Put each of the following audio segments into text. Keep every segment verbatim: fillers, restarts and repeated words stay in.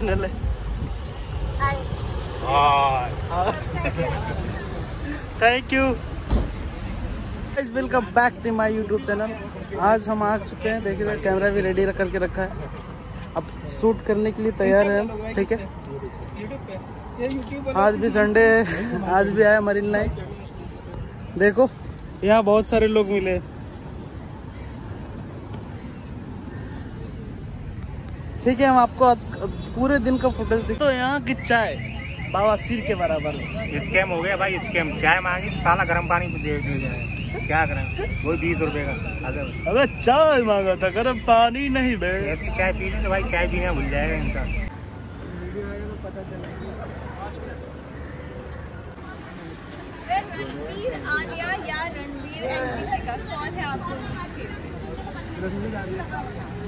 Channel है। Thank you guys, welcome back to my YouTube channel. आज हम आ चुके हैं, देखिए कैमरा भी रेडी रख करके रखा है, अब शूट करने के लिए तैयार है हम। ठीक है, आज भी संडे है, आज भी आया मरीन लाइन। देखो यहाँ बहुत सारे लोग मिले। ठीक है, हम आपको आज पूरे दिन का फुटेज दिखा। तो यहाँ की चाय बाबा सिर के बराबर स्कैम हो गया भाई, स्कैम। चाय मांगी साला गर्म पानी दे दिया जाए, क्या करें, वो बीस रुपए का। अगर अबे चाय मांगा था, गर्म पानी नहीं बे। ऐसी चाय पी लें तो भाई चाय पीना भूल जाएगा इंसान। रणवीर आलिया या रणवीर एंड का कौन है आपको? रणवीर आलिया।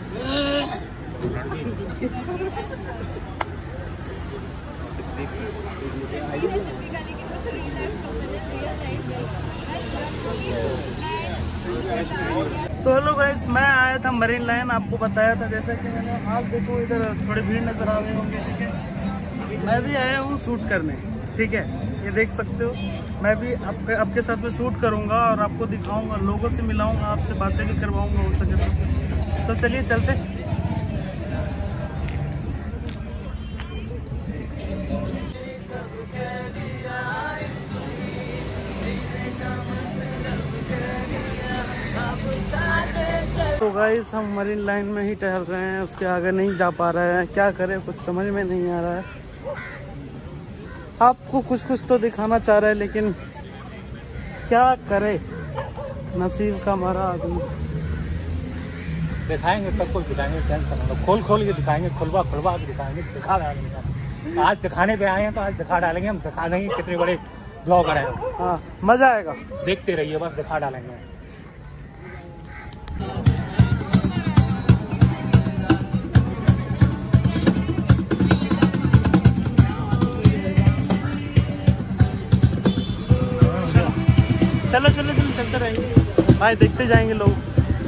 तो हेलो गाइस, मैं आया था मरीन लाइन, आपको बताया था जैसा कि मैंने। आज देखो इधर थोड़ी भीड़ नजर आ रही होंगे। ठीक है, मैं भी आया हूँ शूट करने। ठीक है, ये देख सकते हो, मैं भी आपके आपके साथ में शूट करूँगा और आपको दिखाऊंगा, लोगों से मिलाऊंगा, आपसे बातें भी करवाऊंगा हो सके तो। तो चलिए चलते। तो गाइस, हम मरीन लाइन में ही टहल रहे हैं, उसके आगे नहीं जा पा रहे हैं। क्या करें, कुछ समझ में नहीं आ रहा है। आपको कुछ कुछ तो दिखाना चाह रहे हैं, लेकिन क्या करे, नसीब का मारा आदमी। दिखाएंगे, सब कुछ दिखाएंगे, टेंशन मत लो। खोल खोल के दिखाएंगे, खुलवा खुलवा के दिखाएंगे, दिखा डालेंगे। आज दिखाने पे आए हैं तो आज दिखा डालेंगे, हम दिखा देंगे कितने बड़े ब्लॉगर हैं। हाँ, मजा आएगा, देखते रहिए, बस दिखा डालेंगे। चलो चलो चलो चलते रहेंगे भाई, देखते जाएंगे लोग।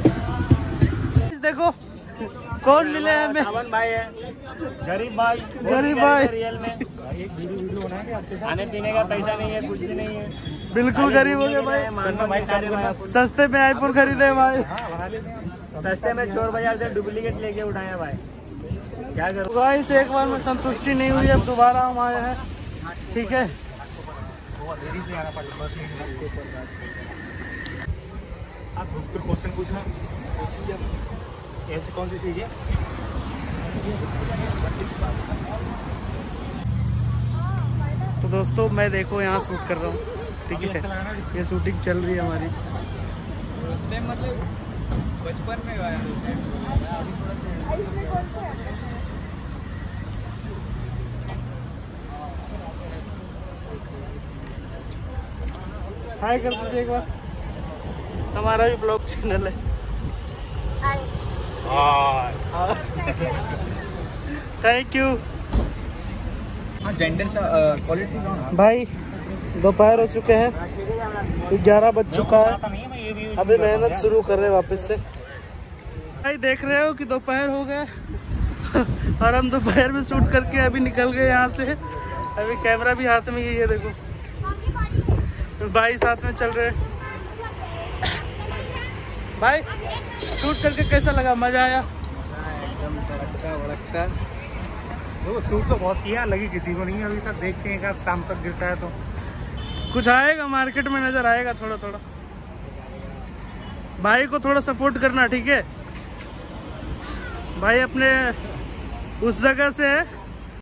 देखो कौन मिले हमें, सावन भाई है, गरीब भाई, गरीब भाई। रियल में भाई एक वीडियो वीडियो बनाएंगे आपके साथ। खाने पीने का पैसा नहीं है, कुछ भी नहीं है, बिल्कुल गरीब हो गए भाई। मानो भाई, सस्ते में आईफोन खरीदे भाई, सस्ते में चोर बाजार से डुप्लीकेट लेके उठाए भाई। क्या करूँ गाइस, एक बार में संतुष्टि नहीं हुई, अब दोबारा हम आए हैं। ठीक है, आप क्वेश्चन पूछना, ऐसी कौन सी चीज़ है? तो दोस्तों मैं देखो यहाँ शूट कर रहा हूँ। ठीक है, ये शूटिंग चल रही है हमारी। मतलब बचपन में हाय कर दीजिए एक बार, हमारा भी ब्लॉग चैनल है। थैंक यू जेंडर क्वालिटी भाई। दोपहर हो चुके हैं, ग्यारह बज चुका है, अभी मेहनत शुरू कर रहे हैं वापस से। भाई देख रहे हो कि दोपहर हो गया और हम दोपहर में शूट करके अभी निकल गए यहाँ से। अभी कैमरा भी हाथ में ही है, देखो भाई साथ में चल रहे हैं। भाई शूट करके कैसा लगा, मजा आया? एकदम तड़कता भड़कता। वो शूट तो बहुत किया, लगी किसी को नहीं अभी तक। देखते हैं कब शाम तक गिरता है तो कुछ आएगा, मार्केट में नजर आएगा थोड़ा थोड़ा। भाई को थोड़ा सपोर्ट करना, ठीक है? भाई अपने उस जगह से है